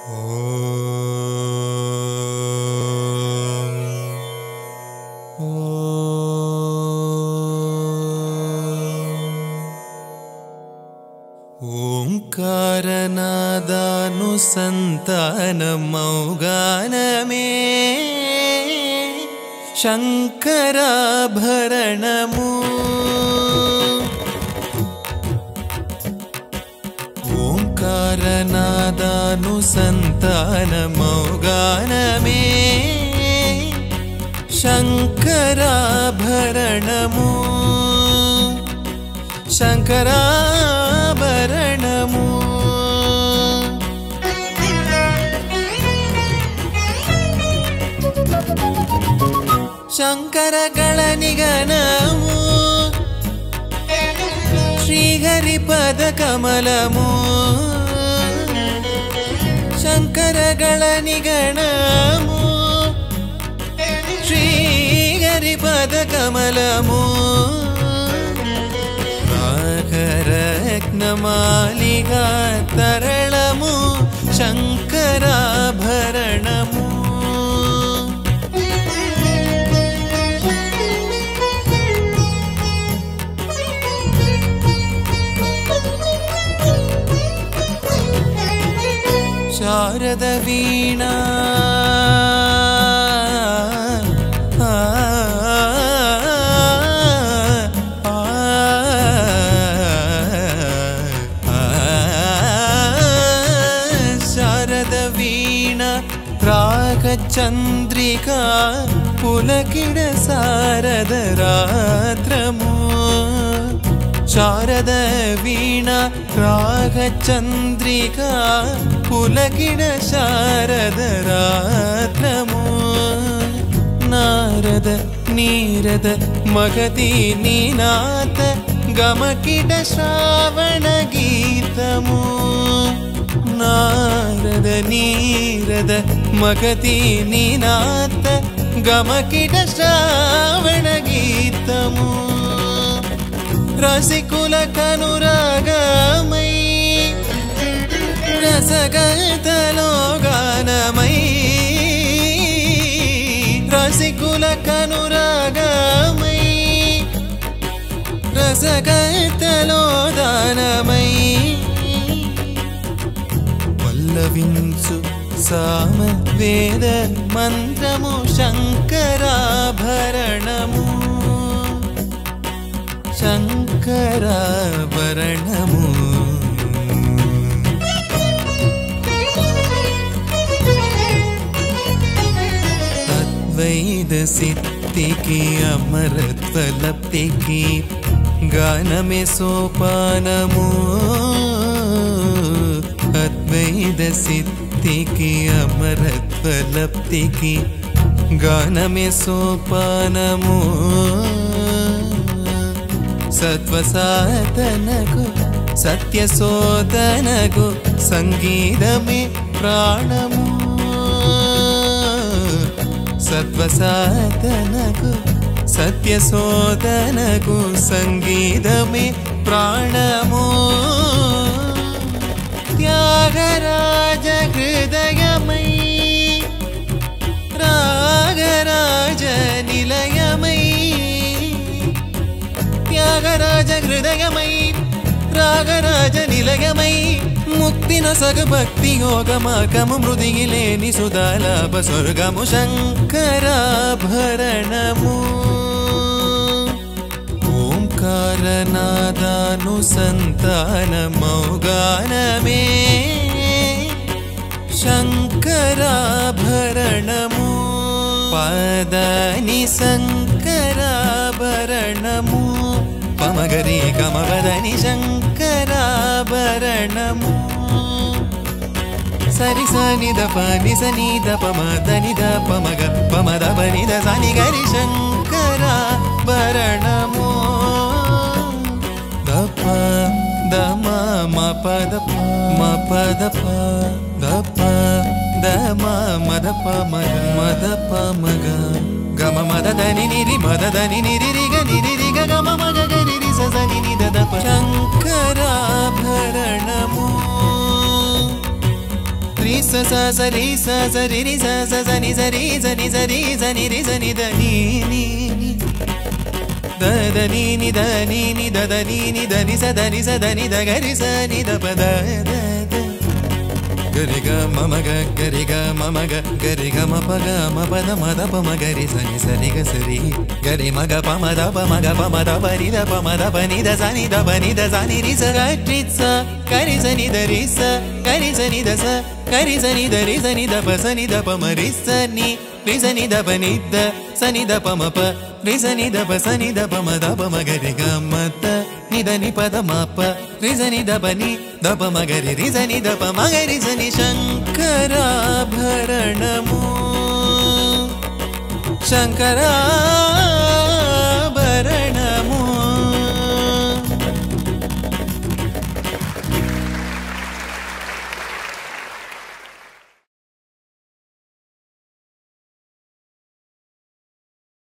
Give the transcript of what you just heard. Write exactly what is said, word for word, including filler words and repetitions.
ఓంకారనాదానుసంతానమౌగానమే శంకరాభరణము ఓంకారనాదానుసంతానమౌగానమే శంకరాభరణము శంకరాభరణము శంకరగళ నిగనము శ్రీహరిపద కమలము శంకరగళ నిగనము శ్రీహరిపద కమలము రాగరత్నమాలిగా తరళము శంకరాభరణము శారద వీణా శారద వీణా రాగచంద్రికా పులకిడ శారద రాత్రము శారద వీణా రాగచంద్రికా పులకిడ శారద రాత్రము నారద నీరద మగధి నీనాథ గమకిట శ్రావణ గీతము నారద నీరద మగధి నీనాథ గమకిట శ్రావణ గీతము రసికుల కనురాగమై రసగతలో గానమై రసికుల కనురాగమై రసగతలో దానమై పల్లవించు సామ వేద మంత్రము శంకరాభరణము శంకరాభరణము అద్వైత సిద్ధికి అమరత్వ లబ్ధికి గానమే సోపానము అద్వైత సిద్ధికి అమరత్వ లబ్ధికి గానమే సోపానము సత్వసాధనకు సత్యశోధనకు సంగీతమే ప్రాణము సత్వసాధనకు సత్యశోధనకు సంగీతమే ప్రాణము త్యాగరాజ హృదయమై రాగరాజ నిలయమై త్యాగరాజ హృదయమై రాగరాజ నిలయమై ముక్తి నొసగ భక్తి యోగమాకము మృదిగిలేని సుధాలాభ స్వర్గము శంకరాభరణము ఓంకారనాదానుసంతానమౌగానమే శంకరాభరణము పదని శంకరాభరణము పమగరి గమవదని శంకరాభరణము సరి సని దప ని సని దప మదని దప మగ పమద బని ద సని గరి శంకరాభరణము దప దమ మ పద మ పద ప దప దమ మద ప మగ మద ప మగ గమ మద దని నిరి మద దని నిరి రిగ నిరి రిగ గమ మగ గరి రి స దని ని ద దప శంకరాభరణము త్రిశ స స సరి స సరి రి స స సని సరి సని సరి సని రి సని ద ని ని ని ద ద ని ని ద ని ని ద ద ని ని ద ని స ద ని స ద ని ద గ రి స ని ద ప ద ద ద గరి గ మమ గ గరి గ మమ గ గరి గ మ ప గ మ ప ద మ ద ప మ గరి సని సరి గ సరి గరి మ గ ప మ ద ప మ గ ప మ ద ప ని ద ప మ ద ప ని ద స ని ద ప ని ద స ని రి స గ రి స గరి స ని ద రి స గరి స ని ద స గరి స ని ద రి స ని ద ప స ని ద ప మ రి స ని రి స ని ద ప ని ద స ని ద ప మ ప రి స ని ద ప స ని ద ప మ ద ప మ గరి గ మ త ని ద ని ప ద మ ప రి స ని ద ప ని ద ప మ గరి రి స ని ద ప మ గరి స ని శంకరాభరణము శంకరా